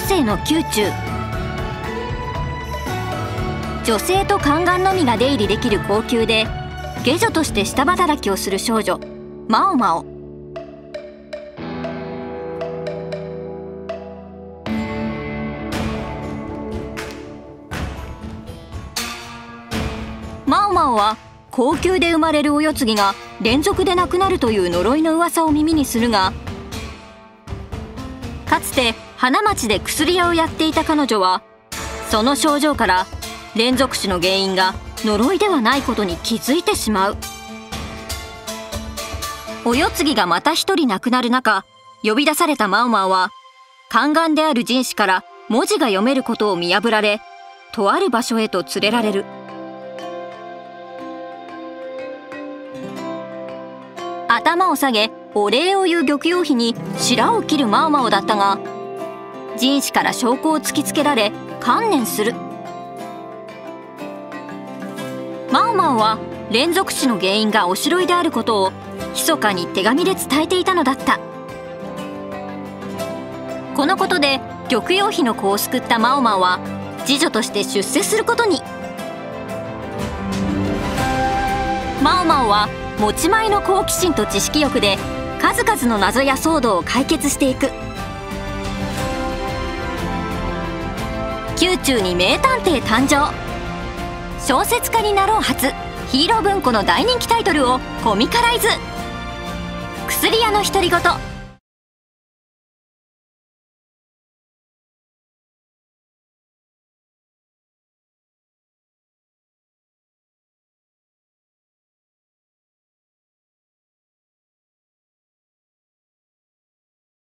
世の宮中。女性と宦官のみが出入りできる後宮で下女として下働きをする少女マオマオ。マオマオは後宮で生まれるお世継ぎが連続で亡くなるという呪いの噂を耳にするが、かつて花町で薬屋をやっていた彼女はその症状から連続死の原因が呪いではないことに気づいてしまう。お世継ぎがまた一人亡くなる中、呼び出されたマオマオは宦官である人士から文字が読めることを見破られ、とある場所へと連れられる。頭を下げお礼を言う玉葉妃に白を切るマオマオだったが、人士から証拠を突きつけられ観念する。マオマオは連続死の原因がおしろいであることを密かに手紙で伝えていたのだった。このことで玉葉妃の子を救ったマオマオは次女として出世することに。マオマオは持ち前の好奇心と知識欲で数々の謎や騒動を解決していく。宮中に名探偵誕生。小説家になろう初ヒーロー文庫の大人気タイトルをコミカライズ。薬屋の独り言。